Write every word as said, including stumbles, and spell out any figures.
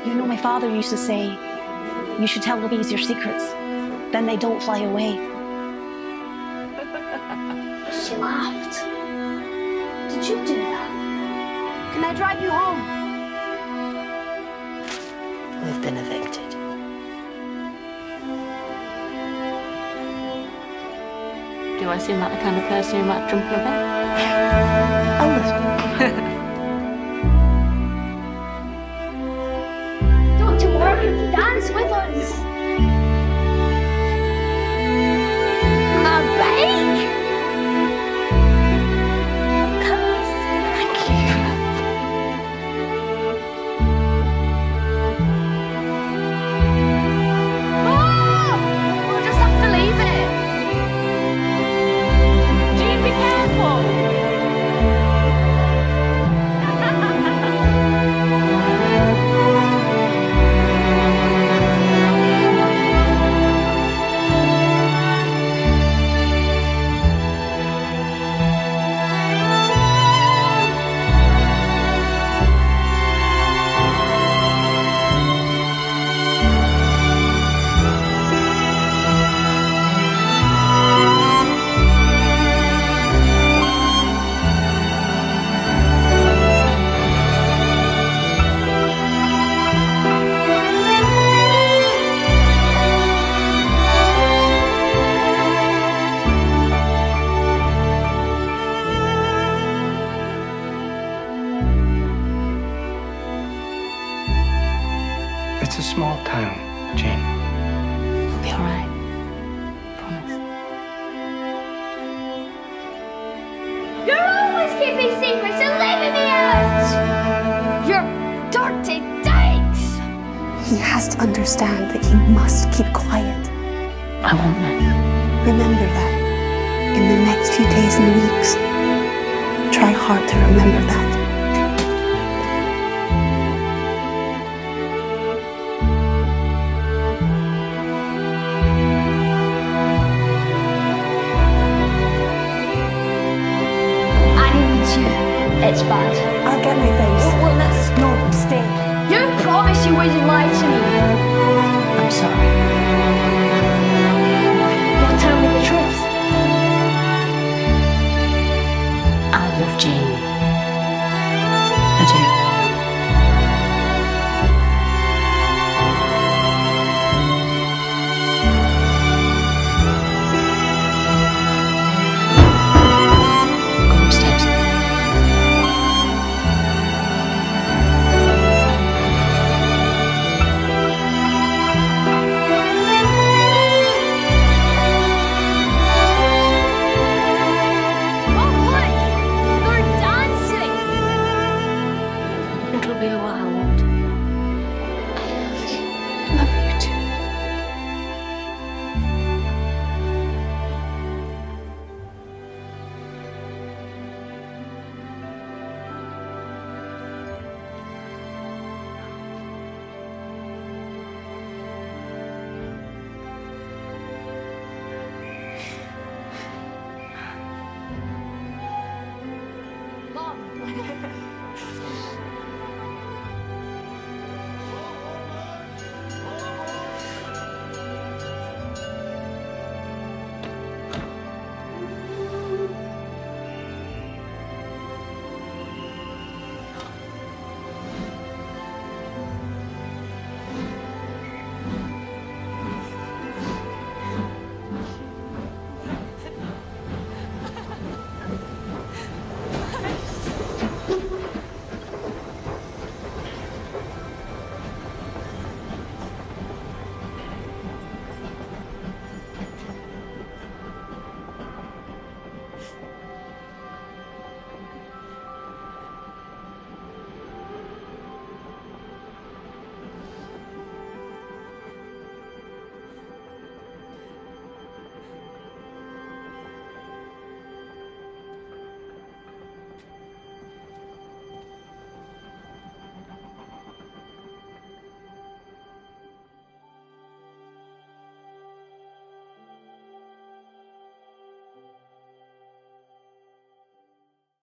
You know, my father used to say, you should tell the bees your secrets, then they don't fly away. She laughed. Did you do that? Can I drive you home? We've been evicted. Do I seem like the kind of person who might jump in a bed? A little. Don't you work and dance with us. A bake? Thank you. Oh! We'll just have to leave it. Jean, be careful. It's a small town, Jane. We'll be all right. Promise. You're always keeping secrets and leaving me out! You're dirty dykes! He has to understand that he must keep quiet. I won't miss. Remember that. In the next few days and weeks, try hard to remember that. It's bad. I'll get my things. Well, let's... No, stay. You promised you wouldn't lie to me. I'm sorry. Well, tell me the truth. I love Jane.